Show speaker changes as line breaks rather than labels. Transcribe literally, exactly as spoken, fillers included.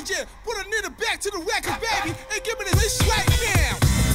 D J, put a nigga back to the record, baby, and give me this right now.